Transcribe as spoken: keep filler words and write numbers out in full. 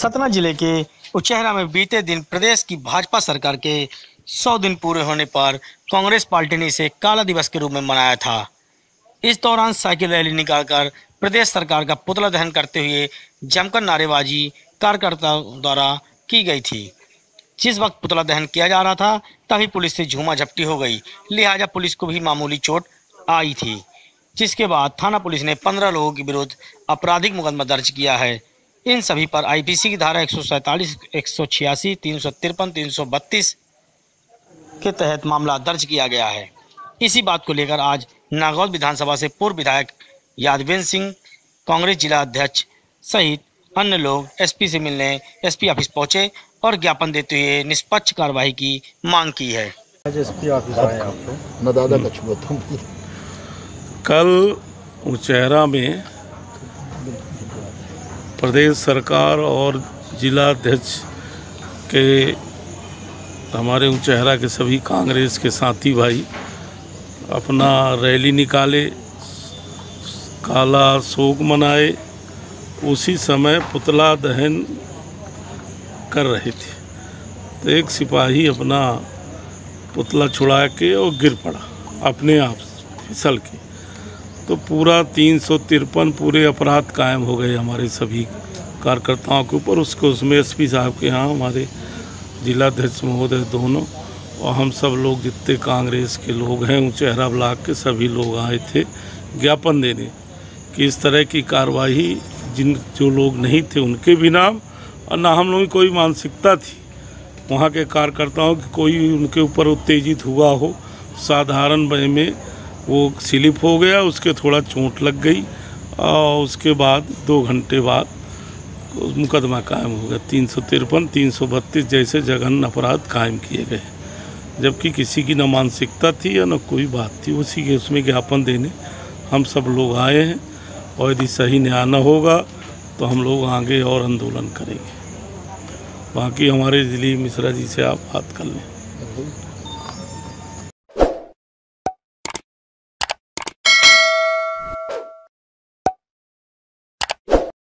सतना जिले के उचेहरा में बीते दिन प्रदेश की भाजपा सरकार के सौ दिन पूरे होने पर कांग्रेस पार्टी ने इसे काला दिवस के रूप में मनाया था। इस दौरान साइकिल रैली निकालकर प्रदेश सरकार का पुतला दहन करते हुए जमकर नारेबाजी कार्यकर्ताओं द्वारा की गई थी। जिस वक्त पुतला दहन किया जा रहा था तभी पुलिस से झूमा झपटी हो गई, लिहाजा पुलिस को भी मामूली चोट आई थी, जिसके बाद थाना पुलिस ने पंद्रह लोगों के विरुद्ध आपराधिक मुकदमा दर्ज किया है। इन सभी पर आईपीसी की धारा एक सौ सैंतालीस, एक सौ छियासी, तीन सौ तिरपन, तीन सौ बत्तीस के तहत मामला दर्ज किया गया है। इसी बात को लेकर आज नागौद विधानसभा से पूर्व विधायक यादवेंद्र सिंह, कांग्रेस जिला अध्यक्ष सहित अन्य लोग एसपी से मिलने एसपी ऑफिस पहुंचे और ज्ञापन देते हुए निष्पक्ष कार्रवाई की मांग की है। एसपी ऑफिस आए आप कल उचेहरा में प्रदेश सरकार और जिला अध्यक्ष के हमारे उचेहरा के सभी कांग्रेस के साथी भाई अपना रैली निकाले, काला शोक मनाए। उसी समय पुतला दहन कर रहे थे तो एक सिपाही अपना पुतला छुड़ा के और गिर पड़ा अपने आप फिसल के, तो पूरा तीन सौ तिरपन पूरे अपराध कायम हो गए हमारे सभी कार्यकर्ताओं के ऊपर। उसको उसमें एसपी साहब के यहाँ हमारे जिलाध्यक्ष महोदय दोनों और हम सब लोग जितने कांग्रेस के लोग हैं उचेहरा ब्लॉक के सभी लोग आए थे ज्ञापन देने कि इस तरह की कार्रवाई जिन जो लोग नहीं थे उनके भी नाम और ना हम लोगों की कोई मानसिकता थी वहाँ के कार्यकर्ताओं की कोई उनके ऊपर उत्तेजित हुआ हो, साधारण वे में वो स्लिप हो गया, उसके थोड़ा चोट लग गई और उसके बाद दो घंटे बाद मुकदमा कायम हो गया। तीन सौ तिरपन तीन सौ बत्तीस जैसे जघन्य अपराध कायम किए गए, जबकि किसी की न मानसिकता थी या न कोई बात थी। उसी के उसमें ज्ञापन देने हम सब लोग आए हैं और यदि सही न्याय न होगा तो हम लोग आगे और आंदोलन करेंगे। बाकी हमारे दिलीप मिश्रा जी से आप बात कर लें।